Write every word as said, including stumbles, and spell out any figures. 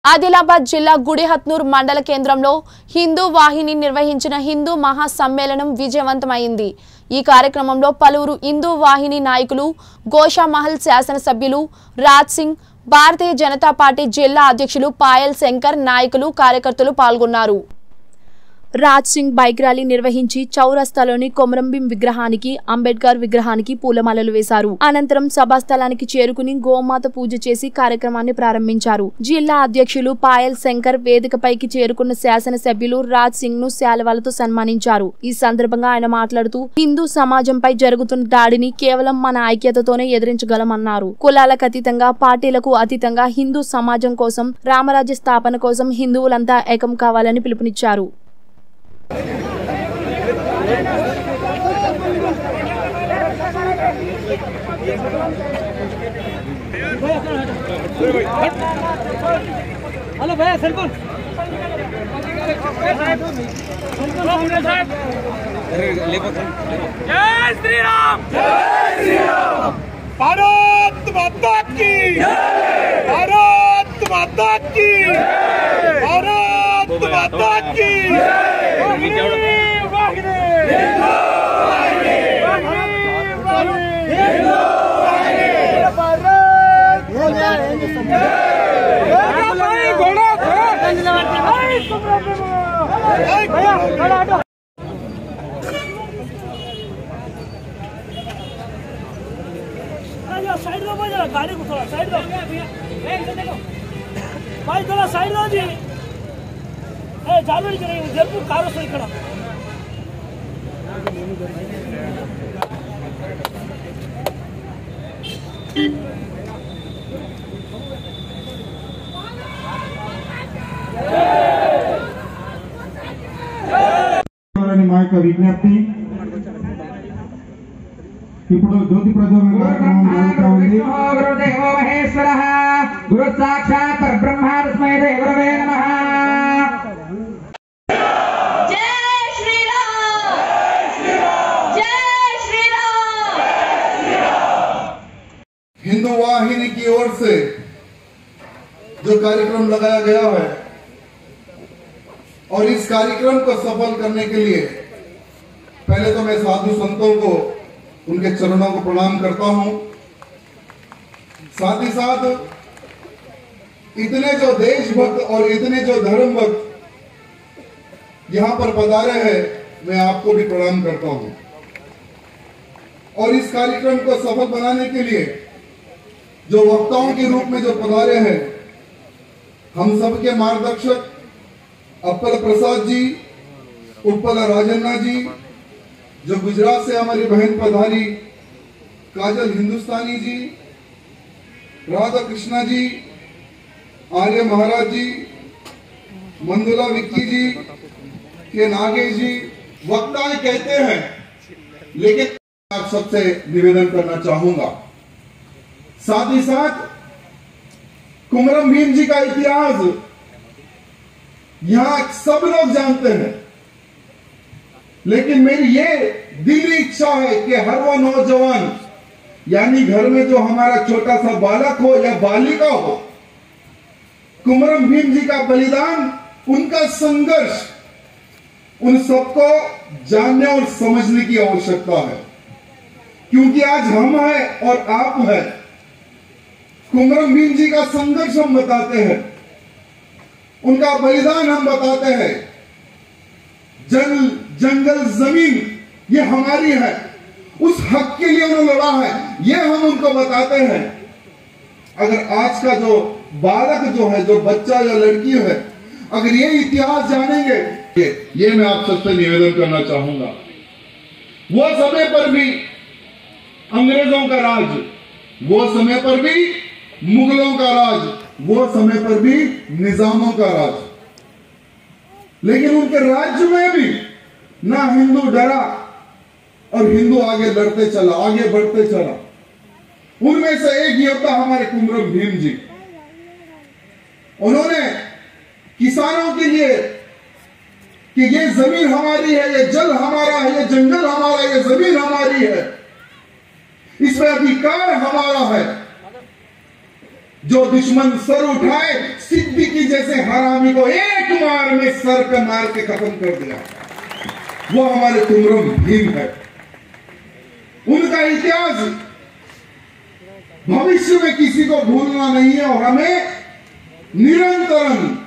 ఆదిలాబాద్ జిల్లా గుడిహత్నూర్ మండల కేంద్రంలో హిందూ వాహిని నిర్వహించిన హిందూ మహా సమ్మేళనం విజయవంతమైంది। ఈ కార్యక్రమంలో పలువురు హిందూ వాహిని నాయకులు, గోషామహల్ శాసనసభ్యులు రాజ్ సింగ్, భారతీయ జనతా పార్టీ జిల్లా అధ్యక్షులు పాయల్ శంకర్ నాయకులు, కార్యకర్తలు పాల్గొన్నారు। రాజ్ సింగ్ బైక్ ర్యాలీ నిర్వహించి చౌరస్తాలోని కొమరంభీం విగ్రహానికి, అంబేద్కర్ విగ్రహానికి పూలమాలలు వేశారు। అనంతరం సభాస్థలానికి చేరుకుని గోమాత పూజ చేసి కార్యక్రమాన్ని ప్రారంభించారు। జిల్లా అధ్యక్షులు పాయల్ శంకర్ వేదికపైకి చేరుకున్న శాసనసభ్యులు రాజ్ సింగ్ ను శాలువాలతో సన్మానించారు। ఈ సందర్భంగా ఆయన మాట్లాడుతూ హిందూ సమాజంపై జరుగుతున్న దాడిని కేవలం మన ఐక్యతతోనే ఎదిరించగలమన్నారు। కులాలకు అతీతంగా, పార్టీలకు అతీతంగా హిందూ సమాజం కోసం, రామరాజ్య స్థాపన కోసం హిందువులంతా ఏకం కావాలని పిలుపునిచ్చారు। हेलो भैया सेल्फोन जय श्री राम जय श्री राम भारत माता की भारत माता की भारत माता की साइड दो भाई, जरा गाड़ी को थोड़ा साइड दो भाई, थोड़ा साइड दो जी। ए जालूरी करेंगे जयपुर कारो से खड़ा మా యొక్క విజ్ఞప్తి ఇప్పుడు జ్యోతి ప్రజ్వలన కార్యక్రమం జరుగుతూ ఉంది। గురుదేవో మహేశ్వరః గురు సాక్షాత్ పరబ్రహ్మ తస్మై గురవే నమః। जय श्री राम जय श्री राम। हिंदू वाहिनी की ओर से जो कार्यक्रम लगाया गया है और इस कार्यक्रम को सफल करने के लिए पहले तो मैं साधु संतों को, उनके चरणों को प्रणाम करता हूं। साथ ही साथ इतने जो देशभक्त और इतने जो धर्म भक्त यहां पर पधारे हैं, मैं आपको भी प्रणाम करता हूं। और इस कार्यक्रम को सफल बनाने के लिए जो वक्ताओं के रूप में जो पधारे हैं, हम सबके मार्गदर्शक अप्पल प्रसाद जी, उत्पल राजन्ना जी, जो गुजरात से हमारी बहन पधारी काजल हिंदुस्तानी जी, राधा कृष्णा जी, आर्य महाराज जी, मंदुला विक्की जी, के नागेश जी, वक्ताएं कहते हैं, लेकिन आप सबसे निवेदन करना चाहूंगा, साथ ही साथ कुमरम भीम जी का इतिहास यहां सब लोग जानते हैं, लेकिन मेरी ये दिली इच्छा है कि हर वो नौजवान, यानी घर में जो हमारा छोटा सा बालक हो या बालिका हो, कुमरम भीम जी का बलिदान, उनका संघर्ष, उन सबको जानने और समझने की आवश्यकता है। क्योंकि आज हम हैं और आप हैं, कुमरम भीम जी का संघर्ष हम बताते हैं, उनका बलिदान हम बताते हैं। जल, जंगल, जमीन ये हमारी है, उस हक के लिए उन्होंने लड़ा है, ये हम उनको बताते हैं। अगर आज का जो बालक जो है, जो बच्चा या लड़की है, अगर ये इतिहास जानेंगे, ये, ये मैं आप सबसे निवेदन करना चाहूंगा। वो समय पर भी अंग्रेजों का राज, वो समय पर भी मुगलों का राज, वो समय पर भी निजामों का राज, लेकिन उनके राज्य में भी ना हिंदू डरा और हिंदू आगे लड़ते चला, आगे बढ़ते चला। उनमें से एक योद्धा हमारे कुमरम भीम जी, उन्होंने किसानों के लिए कि ये जमीन हमारी है, ये जल हमारा है, ये जंगल हमारा है, ये जमीन हमारी है, इसमें अधिकार हमारा है, जो दुश्मन सर उठाए सिद्दीकी जैसे हरामी को एक मार में सर पे मार के खत्म कर दिया, वो हमारे कुमरम भीम है। उनका इतिहास भविष्य में किसी को भूलना नहीं है और हमें निरंतरम